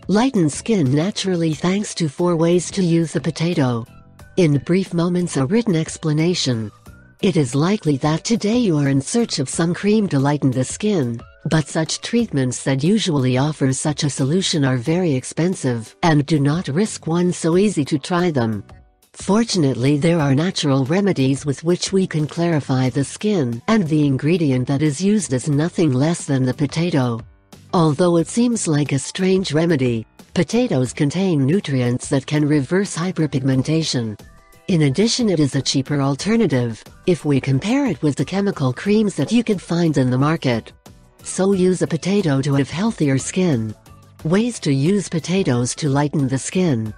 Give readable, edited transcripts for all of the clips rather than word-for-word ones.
Lighten skin naturally thanks to 4 ways to use the potato. In brief moments, a written explanation. It is likely that today you are in search of some cream to lighten the skin, but such treatments that usually offer such a solution are very expensive and do not risk one so easy to try them. Fortunately, there are natural remedies with which we can clarify the skin, and the ingredient that is used is nothing less than the potato. Although it seems like a strange remedy, potatoes contain nutrients that can reverse hyperpigmentation. In addition, it is a cheaper alternative, if we compare it with the chemical creams that you can find in the market. So use a potato to have healthier skin. Ways to use potatoes to lighten the skin.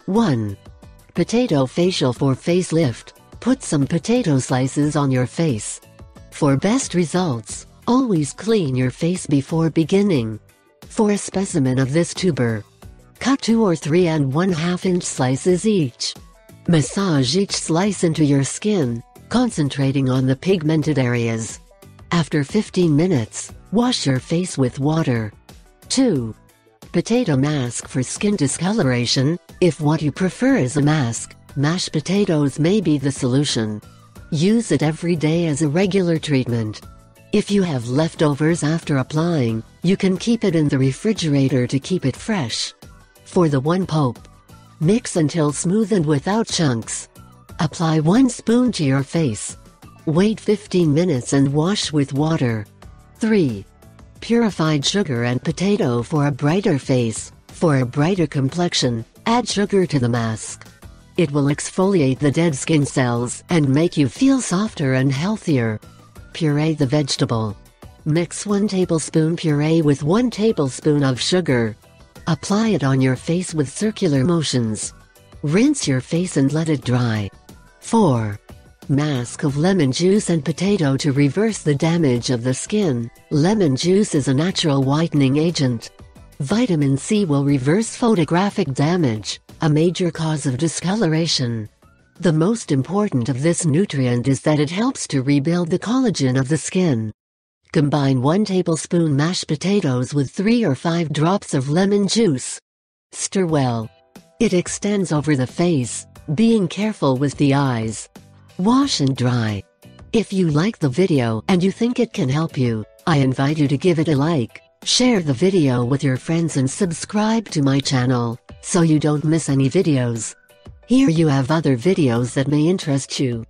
1. Potato facial for facelift. Put some potato slices on your face. For best results, always clean your face before beginning. For a specimen of this tuber, cut 2 or 3 and 1/2 inch slices each. Massage each slice into your skin, concentrating on the pigmented areas. After 15 minutes, wash your face with water. 2. Potato mask for skin discoloration. If what you prefer is a mask, mashed potatoes may be the solution. Use it every day as a regular treatment. If you have leftovers after applying, you can keep it in the refrigerator to keep it fresh. For the 1 pulp, mix until smooth and without chunks. Apply 1 spoon to your face. Wait 15 minutes and wash with water. 3. Purified sugar and potato for a brighter face. For a brighter complexion, add sugar to the mask. It will exfoliate the dead skin cells and make you feel softer and healthier. Puree the vegetable. Mix 1 tablespoon puree with 1 tablespoon of sugar. Apply it on your face with circular motions. Rinse your face and let it dry. 4. Mask of lemon juice and potato to reverse the damage of the skin. Lemon juice is a natural whitening agent. Vitamin C will reverse photographic damage, a major cause of discoloration. The most important of this nutrient is that it helps to rebuild the collagen of the skin. Combine 1 tablespoon mashed potatoes with 3 or 5 drops of lemon juice. Stir well. It extends over the face, being careful with the eyes. Wash and dry. If you like the video and you think it can help you, I invite you to give it a like, share the video with your friends and subscribe to my channel, so you don't miss any videos. Here you have other videos that may interest you.